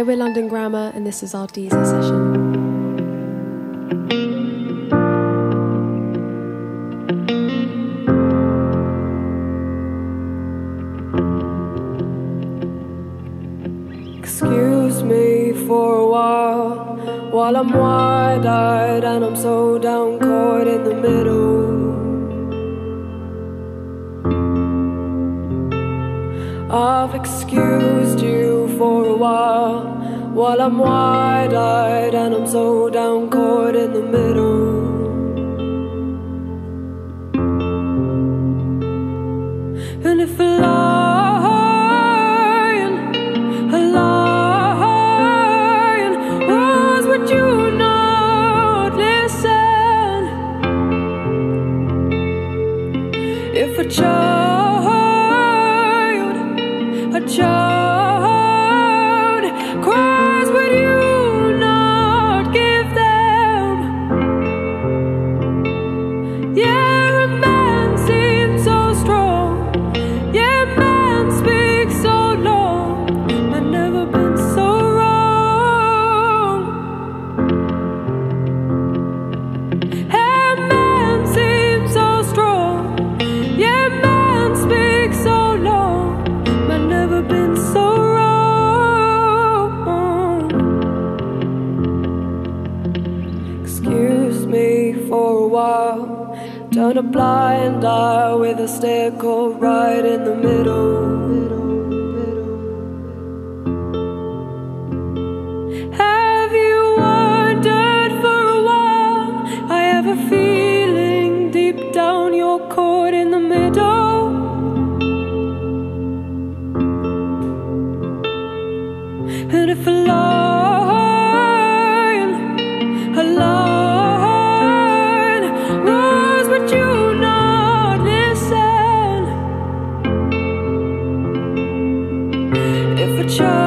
we're London Grammar, and this is our Deezer session. Excuse me for a while I'm wide-eyed and I'm so down caught in the middle. I've excused you for a while I'm wide-eyed and I'm so down caught in the middle. And if a lion was, would you not listen? If a child cries, would you not give them? Yeah, a man seems so strong. Yeah, man speaks so long. I've never been so wrong. Yeah, man seems so strong. Yeah, man speaks so long. I've never been so wrong. Excuse me for a while. Turn a blind eye with a stare caught right in the middle. Have you wondered for a while? I have a feeling deep down you're caught in the middle. And if a lion roars, would you not listen? If a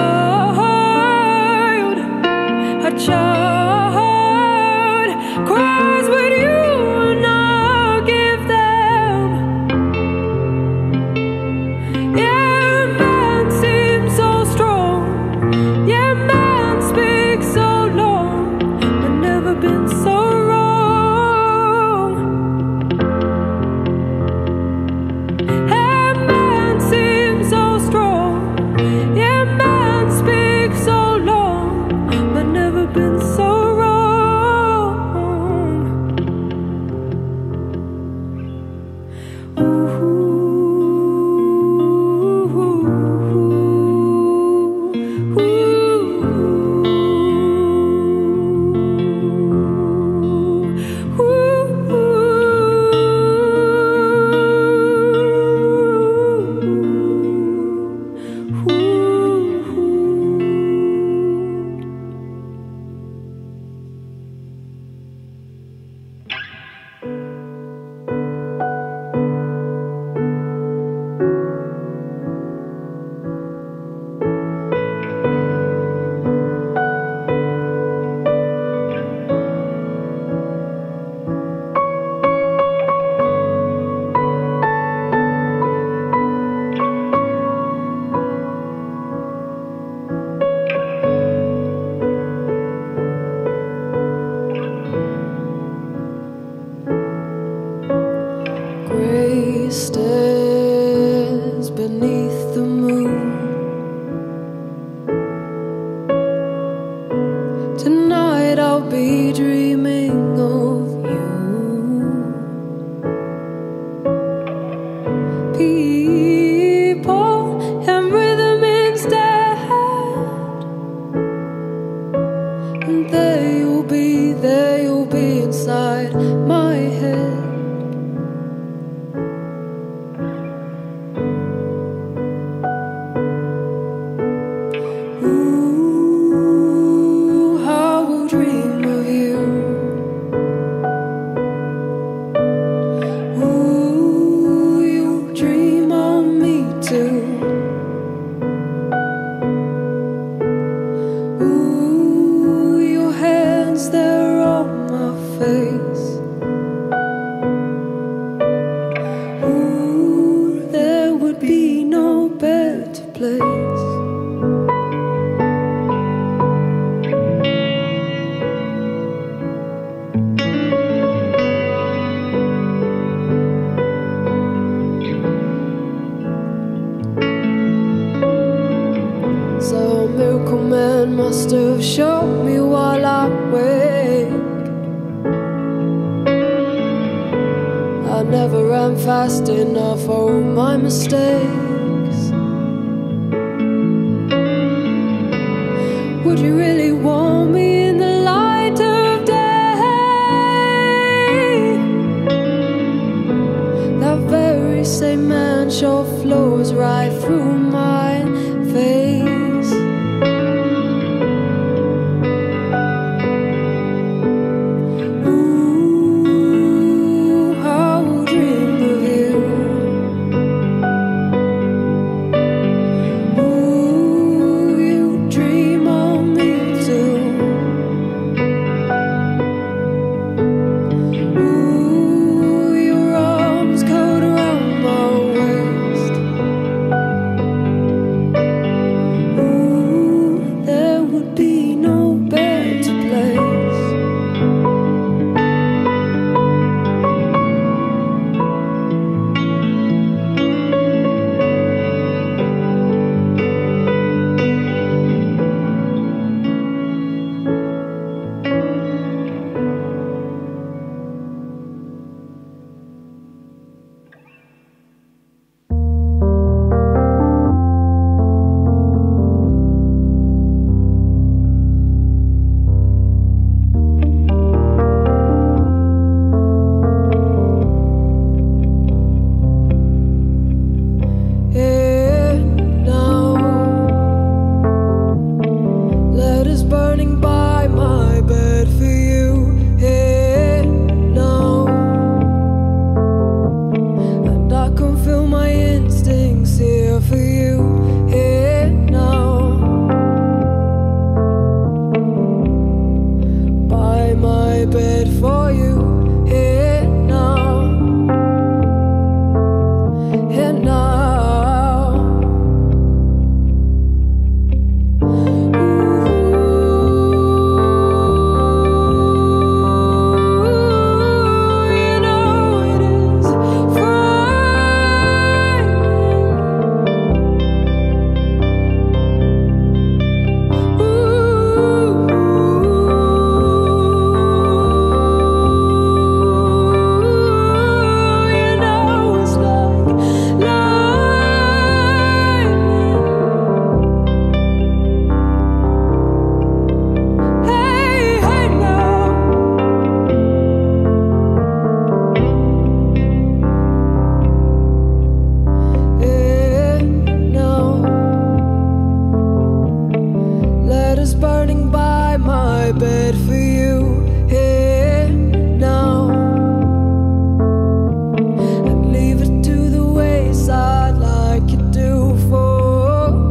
child cries, would you not give them? Yeah, a man seems so strong. Yeah, man speaks so long. I've never been so wrong. Yeah, man seems so strong. Yeah, man speaks so long. I've never been so wrong. Ooh. Gray stairs beneath the moon. Tonight I'll be dreaming of you. People and rhythm instead, and they'll be inside my head. Ooh, how we'll dream of you. Ooh, you dream on me too. Ooh, your hands, they're on my face. show me while I wake. I never ran fast enough for all my mistakes. Would you really want me in the light of day? That very same man sure flows right through my face.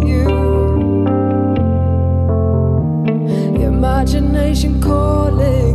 Imagination calling.